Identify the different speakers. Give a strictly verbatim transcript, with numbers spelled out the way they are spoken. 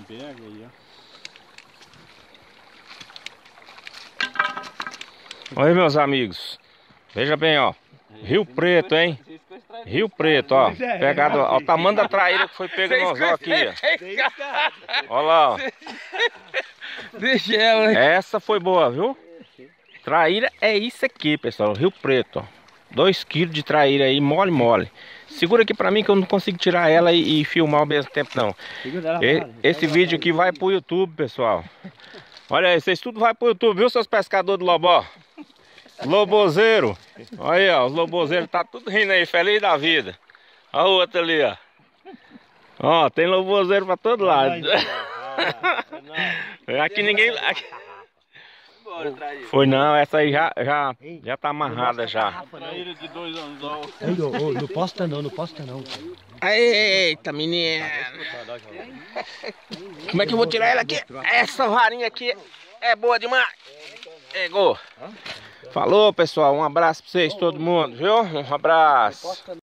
Speaker 1: pega aí, ó.
Speaker 2: Oi, meus amigos. Veja bem, ó. Rio Preto, hein? Rio Preto, ó. Pegado, ó. O tamanho da traíra que foi pega no anzol aqui, ó. Olha lá, ó.
Speaker 3: Deixa ela.
Speaker 2: Essa foi boa, viu? Traíra é isso aqui, pessoal. Rio Preto, ó. dois quilos de traíra aí, mole, mole. Segura aqui pra mim que eu não consigo tirar ela e, e filmar ao mesmo tempo, não. E, esse vídeo aqui vai pro YouTube, pessoal. Olha aí, vocês tudo vai pro YouTube, viu, seus pescadores do lobó? Lobozeiro. Olha aí, ó, os lobozeiros tá tudo rindo aí, feliz da vida. Olha o outro ali, ó. Ó, tem lobozeiro pra todo lado. Aqui ninguém... Aqui... Foi não, essa aí já, já, já tá amarrada já.
Speaker 1: Traíra de dois anzol.
Speaker 4: Não posta não, não posta não.
Speaker 2: Eita, menina. Como é que eu vou tirar ela aqui? Essa varinha aqui é boa demais. Pegou. Falou, pessoal. Um abraço pra vocês, todo mundo, viu? Um abraço.